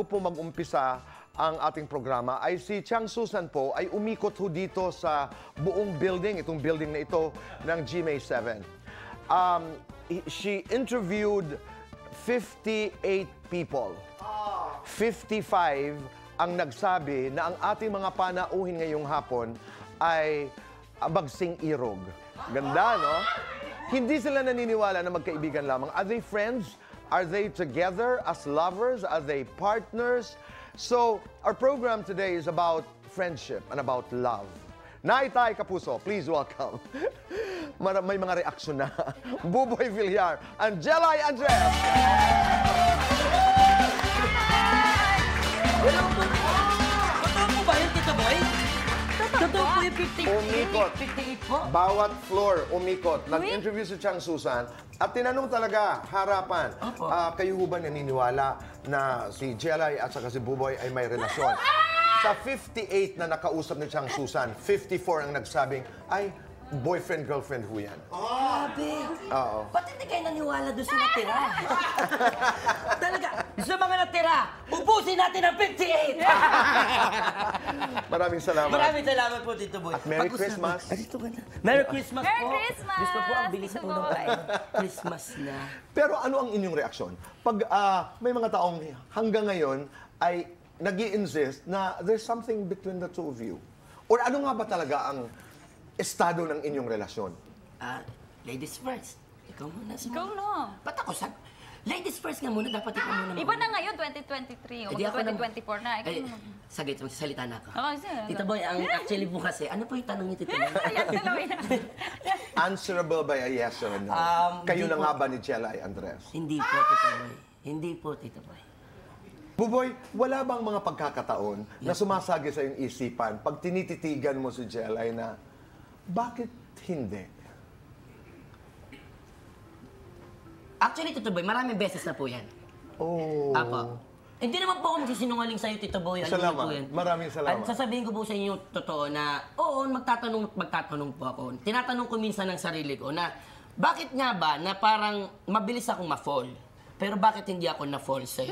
bago po mag-umpisa ang ating programa, ay si Chang Susan po ay umikot ho dito sa buong building, itong building na ito ng GMA7. She interviewed 58 people. 55 ang nagsabi na ang ating mga panauhin ngayong hapon ay bagsing irog. Ganda, no? Hindi sila naniniwala na magkaibigan lamang. Are they friends? Are they together as lovers? Are they partners? So, our program today is about friendship and about love. Naitay Kapuso, please welcome. May mga reaksyon na. Buboy Villar and Jelay Andres. Hello po. Totoo po ba yun, Tito Boy? Totoo po yung 58. Umikot. 58 po? Bawat floor umikot. Nag-interview si Chang Susan at tinanong talaga, harapan, kayo ho ba naniniwala na si Jelay at saka si Buboy ay may relasyon? Sa 58 na nakausap ni Chang Susan, 54 ang nagsabing, ay, boyfriend-girlfriend ho yan. Grabe. Oo. Ba't hindi kayo naniwala doon sa natira? Talaga, sa mga natira, ubusin natin ang 58! Maraming salamat. Maraming salamat po, Tito Boy. At Merry Christmas. Dito ka na. Merry Christmas po. Merry Christmas! Gusto po ang bilis Tito po ng Boy. kain. Christmas na. Pero ano ang inyong reaksyon? Pag may mga taong hanggang ngayon ay nag-i-insist na there's something between the two of you. Or ano nga ba talaga ang estado ng inyong relasyon? Ladies first. Ikaw muna. Ikaw no. Ba't ako sab? Ladies first nga muna. Dapat ikaw muna. Iba na ngayon, 2023. O Eh, di ako 2024 na. Ikaw naman. Saglit, magsasalita na ako. Okay, sir. Tita Boy, ang actually po kasi, ano po yung tanong niyo, Tita Boy? Yan, dalawin na. Answerable by a yes or no? Kayo hindi na po. nga ba ni Jelay Andres? Hindi po, Tita Boy. Hindi po, Tita Boy. Buboy, wala bang mga pagkakataon na sumasagi sa iyong isipan pag tinititigan mo si Jelay na bakit hindi? Actually, Tito Boy, maraming beses na po yan. Oh. Apo. Hindi naman po ako magsisinungaling sa'yo, Tito Boy. Alam niyo Salamat. po yan. Maraming salamat. At sasabihin ko po sa inyo totoo na, oo, magtatanong po ako. Tinatanong ko minsan ng sarili ko na, bakit nga ba na parang mabilis akong ma-fall? Pero bakit hindi ako na-fall sa'yo?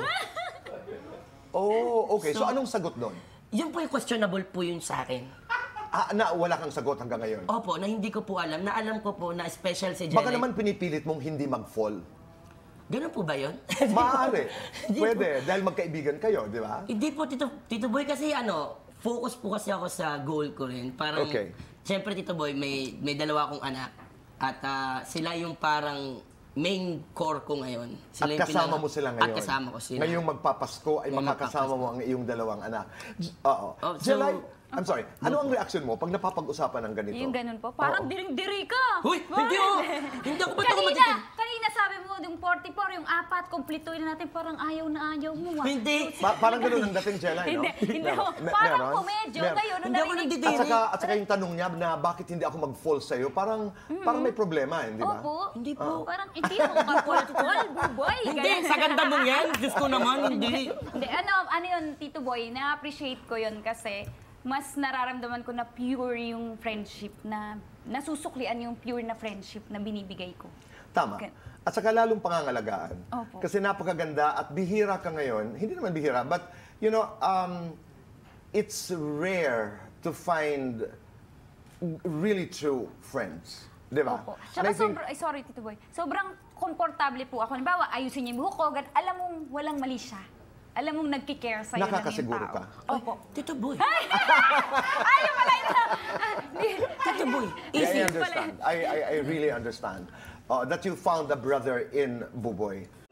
Oh, okay. So, anong sagot doon? Yun po yung questionable po yun sa akin. Na wala kang sagot hanggang ngayon? Opo, na hindi ko po alam. Na alam ko po na special si Jelay. Baka naman pinipilit mong hindi mag-fall. Ganun po ba yun? Maaari. Hindi Pwede. Dahil magkaibigan kayo, di ba? Hindi po, Tito Boy, kasi focus po kasi ako sa goal ko rin. Parang, Okay. Siyempre, Tito Boy, may dalawa akong anak. At sila yung parang main core ko ngayon. At Sila yung kasama mo sila ngayon. At kasama ko sila. Ngayong magpapasko ay makakasama mo ang iyong dalawang anak. Oo. Oh, so- Jelay, I'm sorry. Ano ang reaksyon mo pag napapag-usapan ng ganito? Yung ganun po. Parang diring-diri ka. Huy! Hindi ako! Hindi ako ba't ako matitin? Kanina sabi mo, yung 44, yung 4, kumpletuin na natin, parang ayaw na ayaw mo. Hindi! Parang ganun ang dating, Jelay, no? Hindi ho. Parang komedyo. Ngayon, nung Hindi ako narinig nandidiri. At saka yung tanong niya na bakit hindi ako mag-fall sa'yo, parang may problema, hindi ba? Opo. Hindi po. Parang hindi mo kapol-pol, buboy. Hindi! Sa ganda mong yan! Diyos ko naman, hindi! Hindi, ano yun, Tito Boy, na-appreciate ko yun kasi mas nararamdaman ko na pure yung friendship na nasusuklian yung pure na friendship na binibigay ko. Tama. Okay. At saka lalong pangangalagaan. Opo. Kasi napakaganda at bihira ka ngayon. Hindi naman bihira, but you know, it's rare to find really true friends. Di ba? Opo. And I Tsaka think- sorry Tito Boy, sobrang komportable po ako. Halimbawa, ayusin niya yung buhok ko, alam mong walang mali siya. Alam mong nagkikare sa'yo ng yung Nakakasiguro tao. ka. Opo. Tito Boy! Ayaw pala ito! Tito Boy! Yeah, I Easy! understand. I really understand that you found a brother in Buboy.